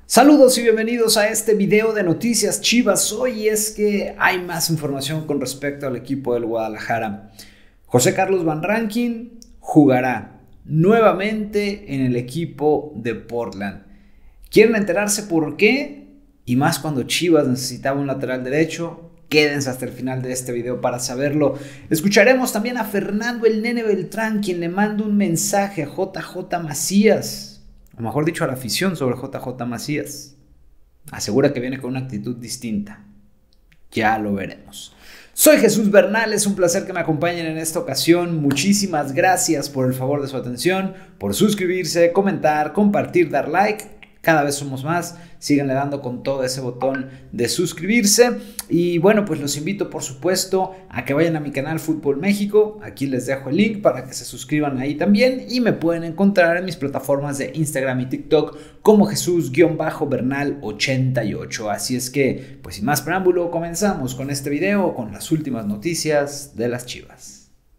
Saludos y bienvenidos a este video de Noticias Chivas. Hoy es que hay más información con respecto al equipo del Guadalajara. José Carlos Van Rankin jugará nuevamente en el equipo de Portland. ¿Quieren enterarse por qué? Y más cuando Chivas necesitaba un lateral derecho. Quédense hasta el final de este video para saberlo. Escucharemos también a Fernando el Nene Beltrán, quien le manda un mensaje a JJ Macías. O mejor dicho, a la afición sobre JJ Macías. Asegura que viene con una actitud distinta. Ya lo veremos. Soy Jesús Bernal, es un placer que me acompañen en esta ocasión. Muchísimas gracias por el favor de su atención, por suscribirse, comentar, compartir, dar like. Cada vez somos más, síganle dando con todo ese botón de suscribirse. Y bueno, pues los invito por supuesto a que vayan a mi canal Fútbol México. Aquí les dejo el link para que se suscriban ahí también. Y me pueden encontrar en mis plataformas de Instagram y TikTok como Jesús-Bernal88. Así es que, pues sin más preámbulo, comenzamos con este video, con las últimas noticias de las Chivas.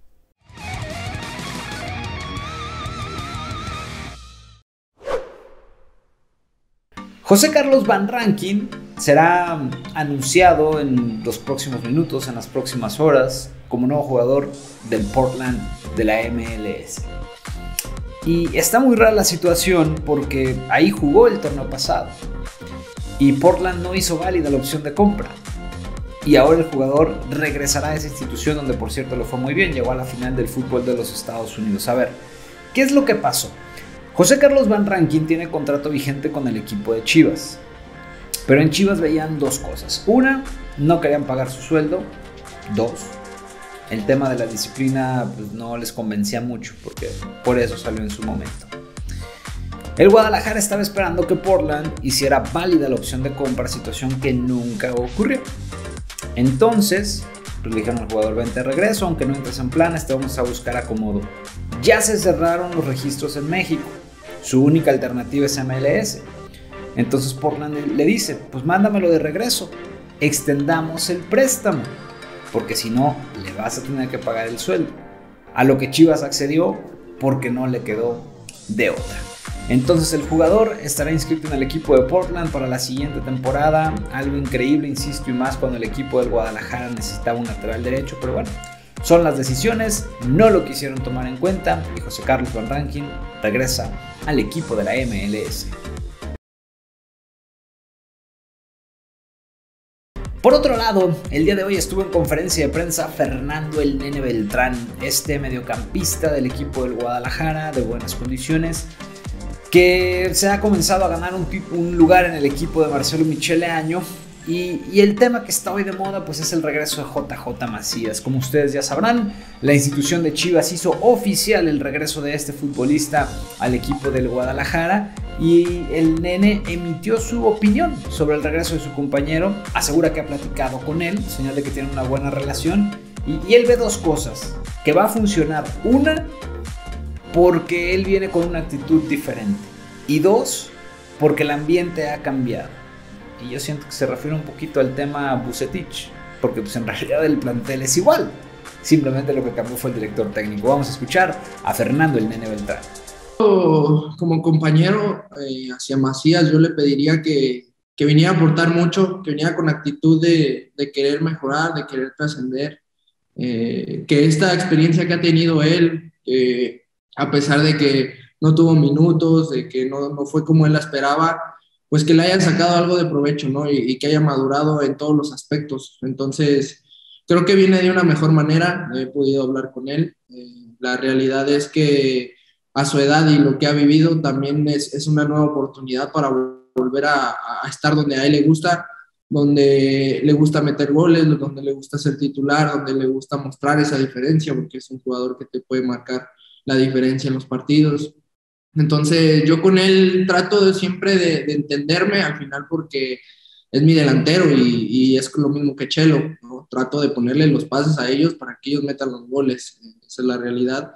José Carlos Van Rankin será anunciado en los próximos minutos, en las próximas horas, como nuevo jugador del Portland de la MLS. Y está muy rara la situación porque ahí jugó el torneo pasado y Portland no hizo válida la opción de compra. Y ahora el jugador regresará a esa institución donde, por cierto, lo fue muy bien. Llegó a la final del fútbol de los Estados Unidos. A ver, ¿qué es lo que pasó? José Carlos Van Rankin tiene contrato vigente con el equipo de Chivas. Pero en Chivas veían dos cosas. Una, no querían pagar su sueldo. Dos, el tema de la disciplina pues, no les convencía mucho, porque por eso salió en su momento. El Guadalajara estaba esperando que Portland hiciera válida la opción de compra, situación que nunca ocurrió. Entonces, pues le dijeron al jugador: vente de regreso, aunque no entres en planes, te vamos a buscar acomodo. Ya se cerraron los registros en México. Su única alternativa es MLS. Entonces Portland le dice: pues mándamelo de regreso, extendamos el préstamo, porque si no, le vas a tener que pagar el sueldo. A lo que Chivas accedió porque no le quedó de otra. Entonces el jugador estará inscrito en el equipo de Portland para la siguiente temporada. Algo increíble, insisto, y más cuando el equipo del Guadalajara necesitaba un lateral derecho, pero bueno, son las decisiones, no lo quisieron tomar en cuenta y José Carlos Van Rankin regresa al equipo de la MLS. Por otro lado, el día de hoy estuvo en conferencia de prensa Fernando el Nene Beltrán, este mediocampista del equipo del Guadalajara de buenas condiciones, que se ha comenzado a ganar un lugar en el equipo de Marcelo Michele Año. Y el tema que está hoy de moda pues es el regreso de JJ Macías. Como ustedes ya sabrán, la institución de Chivas hizo oficial el regreso de este futbolista al equipo del Guadalajara y el Nene emitió su opinión sobre el regreso de su compañero. Asegura que ha platicado con él, señal de que tienen una buena relación, y él ve dos cosas que va a funcionar. Una, porque él viene con una actitud diferente, y dos, porque el ambiente ha cambiado. Y yo siento que se refiere un poquito al tema Vucetich, porque pues en realidad el plantel es igual. Simplemente lo que cambió fue el director técnico. Vamos a escuchar a Fernando el Nene Beltrán. Como compañero hacia Macías, yo le pediría que viniera a aportar mucho, que viniera con actitud de querer mejorar, de querer trascender, que esta experiencia que ha tenido él, a pesar de que no tuvo minutos, de que no fue como él la esperaba, pues que le hayan sacado algo de provecho, ¿no? Y que haya madurado en todos los aspectos. Entonces, creo que viene de una mejor manera. He podido hablar con él. La realidad es que a su edad y lo que ha vivido también es una nueva oportunidad para volver a estar donde a él le gusta, donde le gusta meter goles, donde le gusta ser titular, donde le gusta mostrar esa diferencia, porque es un jugador que te puede marcar la diferencia en los partidos. Entonces yo con él trato siempre de entenderme al final, porque es mi delantero y es lo mismo que Chelo, ¿no? Trato de ponerle los pases a ellos para que ellos metan los goles, esa es la realidad,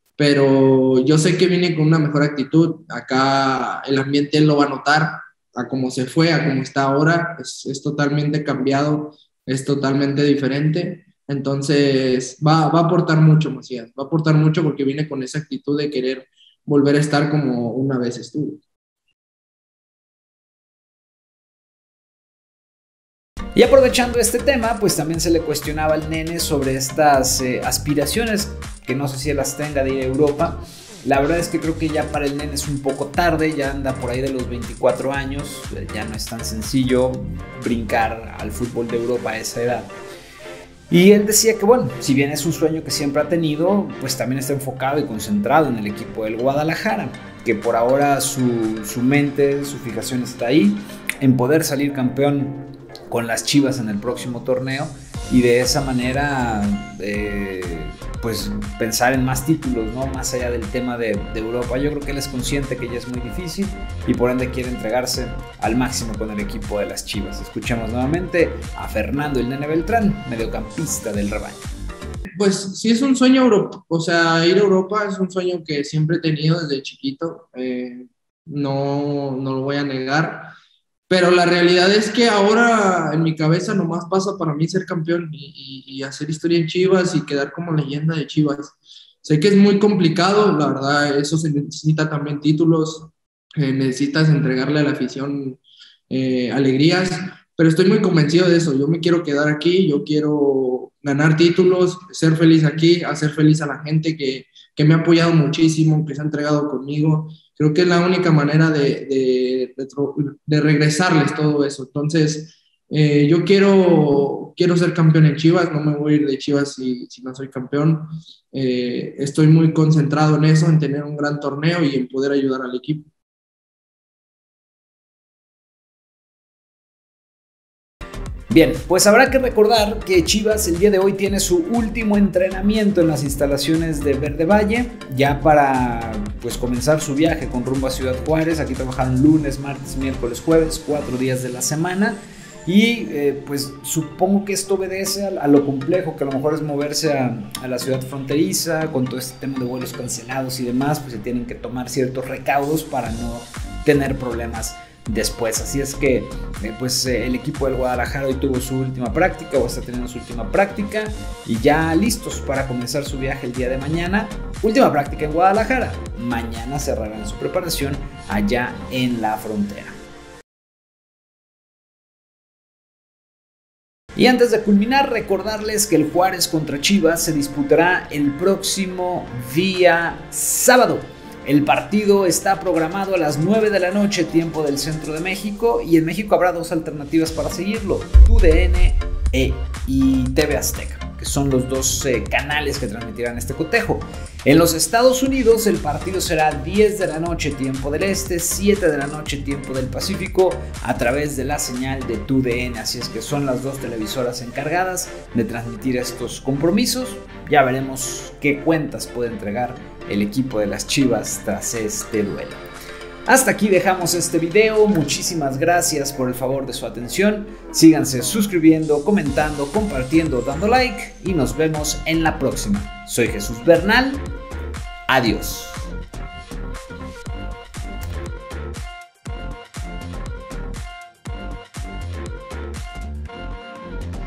pero yo sé que viene con una mejor actitud. Acá el ambiente él lo va a notar, a cómo se fue, a cómo está ahora, es totalmente cambiado, es totalmente diferente. Entonces va a aportar mucho, Macías, va a aportar mucho porque viene con esa actitud de querer volver a estar como una vez estuvo. Y aprovechando este tema, pues también se le cuestionaba al nene sobre estas aspiraciones, que no sé si él las tenga, de ir a Europa. La verdad es que creo que ya para el nene es un poco tarde, ya anda por ahí de los 24 años, ya no es tan sencillo brincar al fútbol de Europa a esa edad. Y él decía que bueno, si bien es un sueño que siempre ha tenido, pues también está enfocado y concentrado en el equipo del Guadalajara, que por ahora su mente, su fijación está ahí, en poder salir campeón con las Chivas en el próximo torneo y de esa manera pues pensar en más títulos, ¿no? Más allá del tema de Europa. Yo creo que él es consciente que ya es muy difícil y por ende quiere entregarse al máximo con el equipo de las Chivas. Escuchemos nuevamente a Fernando el Nene Beltrán, mediocampista del rebaño. Pues sí es un sueño, o sea, ir a Europa es un sueño que siempre he tenido desde chiquito, no lo voy a negar. Pero la realidad es que ahora en mi cabeza nomás pasa para mí ser campeón y hacer historia en Chivas y quedar como leyenda de Chivas. Sé que es muy complicado, la verdad, eso se necesita también títulos, necesitas entregarle a la afición alegrías, pero estoy muy convencido de eso. Yo me quiero quedar aquí, yo quiero ganar títulos, ser feliz aquí, hacer feliz a la gente que me ha apoyado muchísimo, que se ha entregado conmigo. Creo que es la única manera de regresarles todo eso. Entonces, yo quiero ser campeón en Chivas, no me voy a ir de Chivas si no soy campeón. Estoy muy concentrado en eso, en tener un gran torneo y en poder ayudar al equipo. Bien, pues habrá que recordar que Chivas el día de hoy tiene su último entrenamiento en las instalaciones de Verde Valle, ya para pues comenzar su viaje con rumbo a Ciudad Juárez. Aquí trabajan lunes, martes, miércoles, jueves, 4 días de la semana. Y pues supongo que esto obedece a lo complejo que a lo mejor es moverse a la ciudad fronteriza, con todo este tema de vuelos cancelados y demás, pues se tienen que tomar ciertos recaudos para no tener problemas después. Así es que pues el equipo del Guadalajara hoy tuvo su última práctica o está teniendo su última práctica y ya listos para comenzar su viaje el día de mañana. Última práctica en Guadalajara, mañana cerrarán su preparación allá en la frontera. Y antes de culminar, recordarles que el Juárez contra Chivas se disputará el próximo día sábado. El partido está programado a las 9 de la noche, tiempo del centro de México, y en México habrá dos alternativas para seguirlo: TUDN y TV Azteca, que son los dos canales que transmitirán este cotejo. En los Estados Unidos el partido será 10 de la noche, tiempo del este, 7 de la noche, tiempo del Pacífico, a través de la señal de TUDN. Así es que son las dos televisoras encargadas de transmitir estos compromisos. Ya veremos qué cuentas puede entregar el equipo de las Chivas tras este duelo. Hasta aquí dejamos este video, muchísimas gracias por el favor de su atención, síganse suscribiendo, comentando, compartiendo, dando like y nos vemos en la próxima. Soy Jesús Bernal, adiós.